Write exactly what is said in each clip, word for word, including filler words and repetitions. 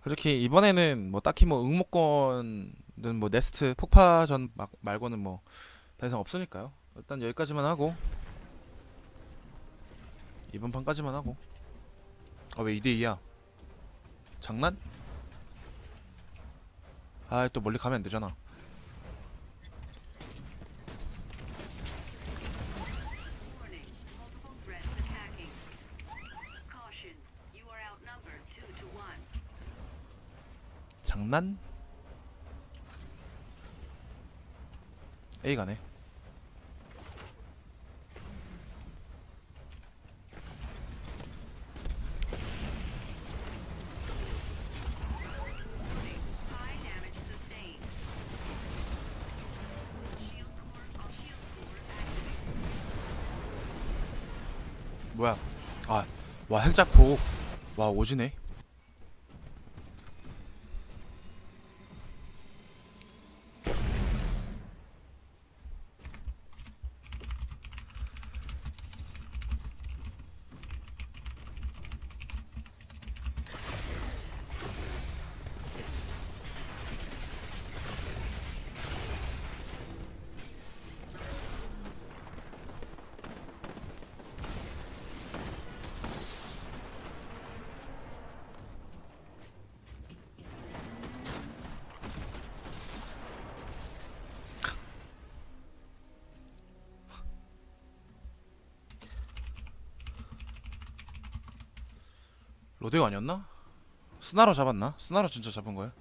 솔직히 이번에는 뭐 딱히 뭐 응모권은 뭐 네스트 폭파전 막 말고는 뭐 더 이상 없으니까요. 일단 여기까지만 하고 이번 판까지만 하고. 아 왜 이 대 이야? 장난? 아 또 멀리 가면 안 되잖아. Warning, multiple threats attacking. Caution, you are outnumbered two to one. 장난? A 가네. High damage sustained. Shield core, all shield core activated. 뭐야? 아, 와 핵작폭. 와 오지네. 로데오 아니었나? 스나로 잡았나? 스나로 진짜 잡은 거야?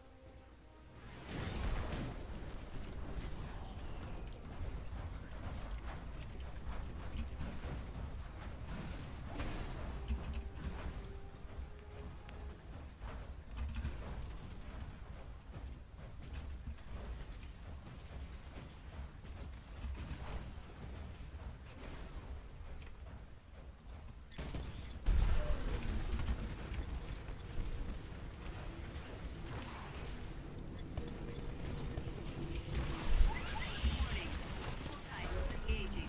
Warning, multiple titans engaging.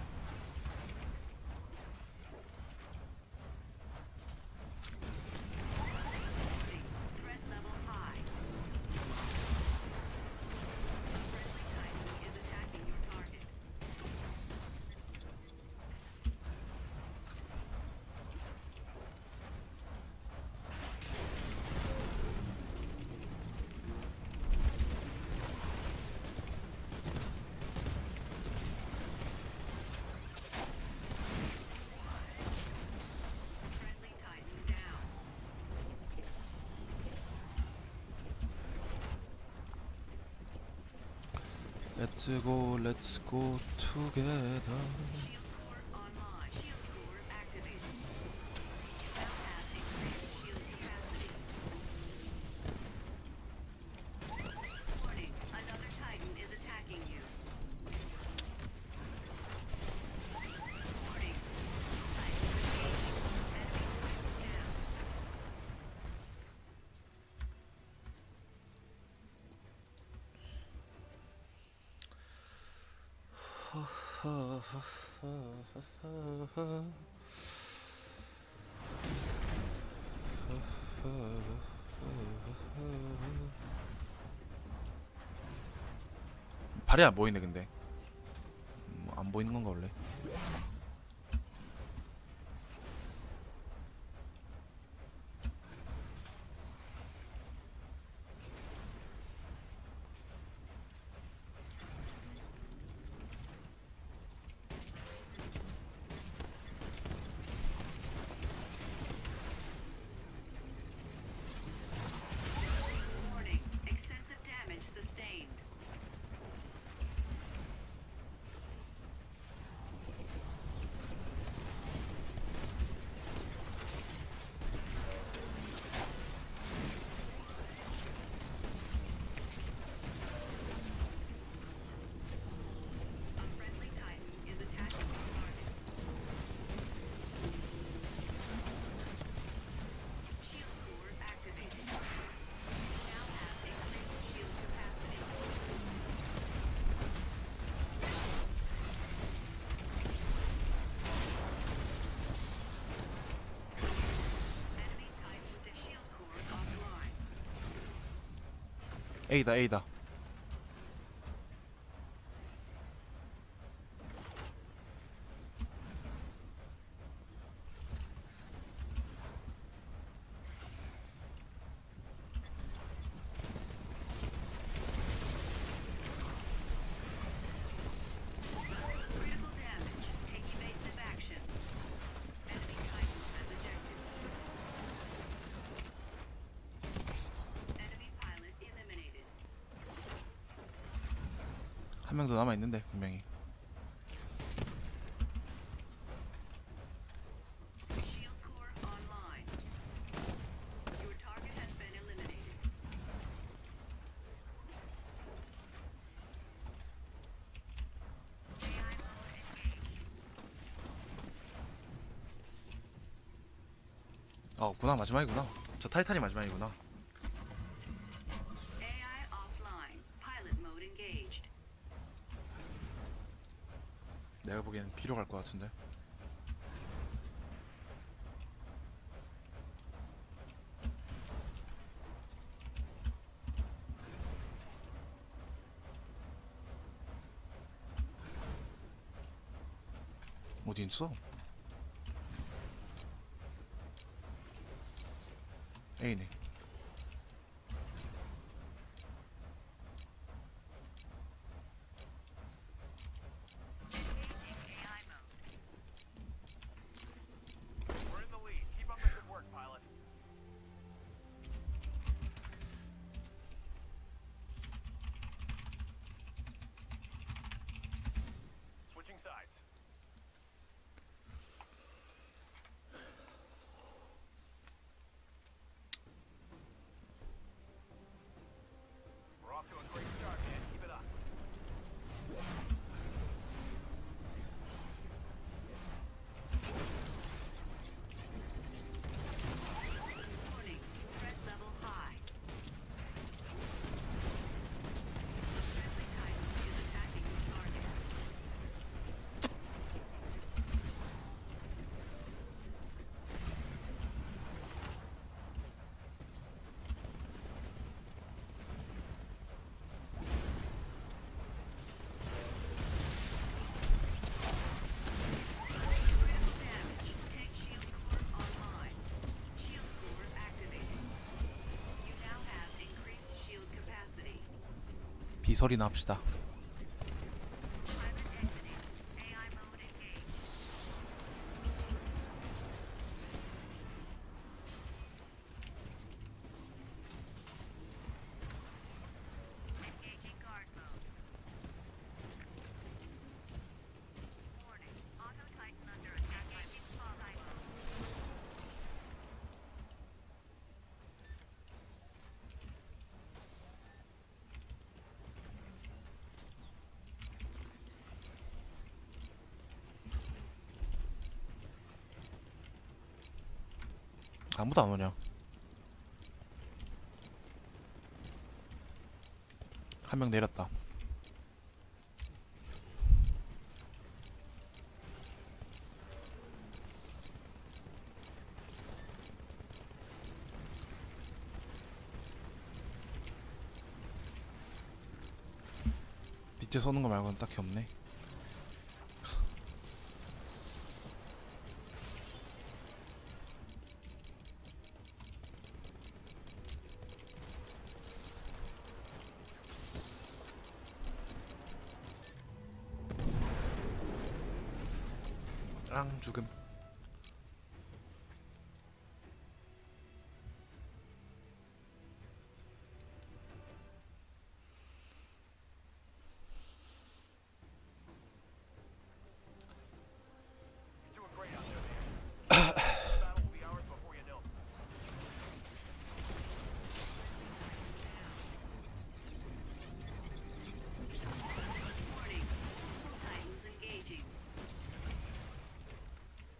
Warning, threat level high. Friendly titan is attacking your target. Friendly titan down. 렛츠고 렛츠고 투게더. Shield core online. Shield core activated. Bypassing main shield capacity. Warning, another titan is attacking you. Warning, titan engaging. Enemy titan down. 발이 안 보이네 근데. 뭐 안 보이는 건가 원래? Warning, excessive damage sustained. A다 A다. Critical damage. Take evasive action. Enemy Titan has ejected. Enemy pilot eliminated. 한 명 더 남아 있는데 분명히. Shield core online. Your target has been eliminated. A I mode engaged. 아 없구나. 마지막이구나. 저 타이탄이 마지막이구나. A I offline. Pilot mode engaged. 내가 보기엔 B로 갈 것 같은데. 어디 있어? A네. Engaging A I mode. We're in the lead. Keep up the good work, pilot. Switching sides. We're off to a great start, man. Keep it up. Warning. Threat level high. Friendly Titan is attacking your target. Critical damage. Take shield core online. Shield core activated. You now have increased shield capacity. B 설이나 합시다. Pilot exiting. A I mode engaged. Engaging guard mode. Warning. Auto Titan under attack. Engaging spotlight mode. 아무도 안 오냐? 한 명 내렸다. 밑에 쏘는 거 말고는 딱히 없네. 랑 죽음. You're doing great out there, man. This battle will be ours before you know. Warning. Multiple Titans engaging.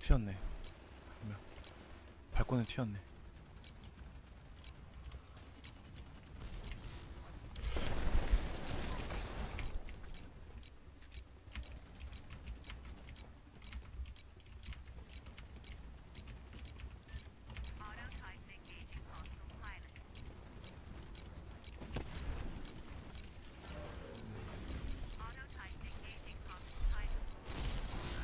튀었네. 발코니 튀었네. Autotype engaging hostile pilot. Autotype engaging hostile pilot.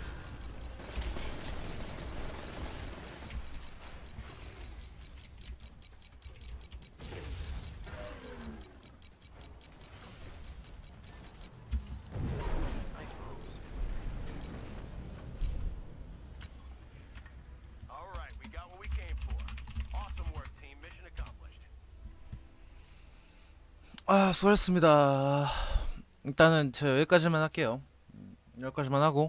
Nice moves. All right, we got what we came for. Awesome work, team. Mission accomplished. 아, 수고하셨습니다. 일단은 저 여기까지만 할게요. 음, 여기까지만 하고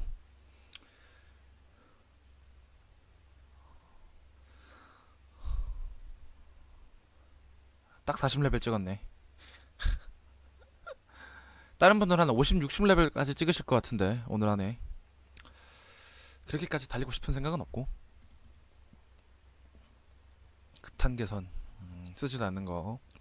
딱 사십 레벨 찍었네. 다른 분들 한 오십, 육십 레벨까지 찍으실 것 같은데 오늘 안에 그렇게까지 달리고 싶은 생각은 없고 급탄 개선 음, 쓰지도 않는 거